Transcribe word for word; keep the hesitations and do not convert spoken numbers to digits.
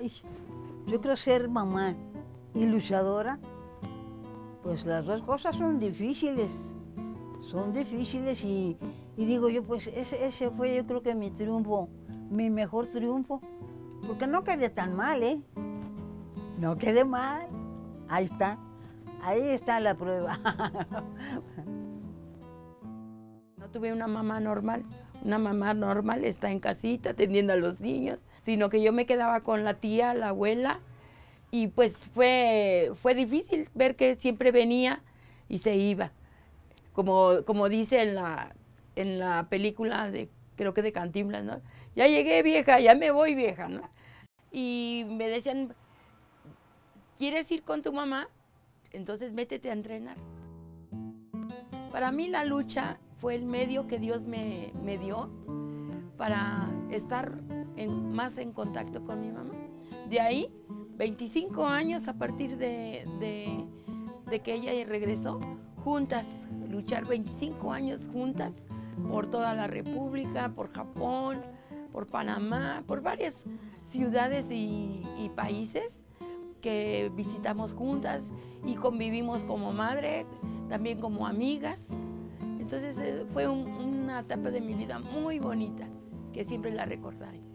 Ay, yo creo ser mamá y luchadora, pues las dos cosas son difíciles, son difíciles y, y digo yo, pues ese, ese fue yo creo que mi triunfo, mi mejor triunfo, porque no quedé tan mal, ¿eh? No quedé mal, ahí está, ahí está la prueba. No tuve una mamá normal, una mamá normal está en casita atendiendo a los niños, sino que yo me quedaba con la tía, la abuela, y pues fue, fue difícil ver que siempre venía y se iba. Como, como dice en la, en la película, de, creo que de Cantinflas, ¿no? Ya llegué vieja, ya me voy vieja, ¿no? Y me decían, ¿quieres ir con tu mamá? Entonces métete a entrenar. Para mí la lucha fue el medio que Dios me, me dio para estar en, más en contacto con mi mamá. De ahí, veinticinco años a partir de, de, de que ella regresó, juntas, luchar veinticinco años juntas por toda la República, por Japón, por Panamá, por varias ciudades y, y países que visitamos juntas y convivimos como madre, también como amigas. Entonces fue un, una etapa de mi vida muy bonita que siempre la recordaré.